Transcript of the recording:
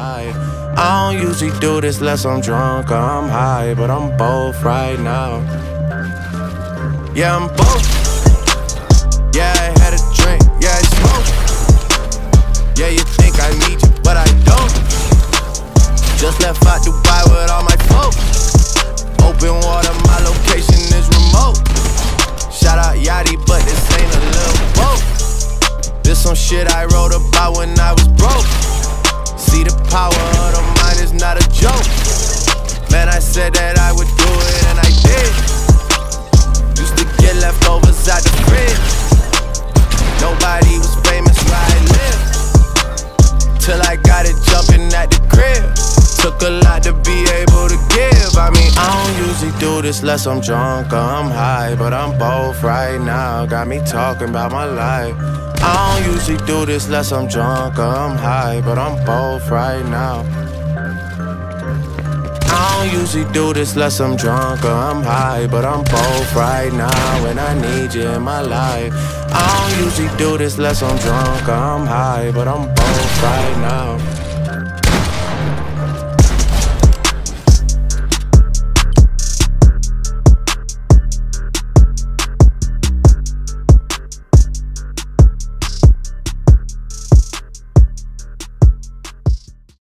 life. I don't usually do this unless I'm drunk or I'm high, but I'm both right now. Yeah, I'm both. Yeah, I had a drink, yeah, I smoke. Yeah, you think I need you, but I don't. Just left out Dubai with all my folks. Open water, my location is remote. Shout out Yachty, but this ain't a little boat. This some shit I wrote about when I was broke. See, the power of the mind is not a joke. Man, I said that I would do it and I did. Used to get leftovers out the fridge. Nobody was famous where I lived, till I got it jumping at the crib. Took a lot to be able to give. I mean, I don't usually do this unless I'm drunk or I'm high, but I'm both right now. Got me talking about my life. I don't usually do this unless I'm drunk or I'm high, but I'm both right now. I don't usually do this unless I'm drunk or I'm high, but I'm both right now, and I need you in my life. I don't usually do this unless I'm drunk or I'm high, but I'm both right now.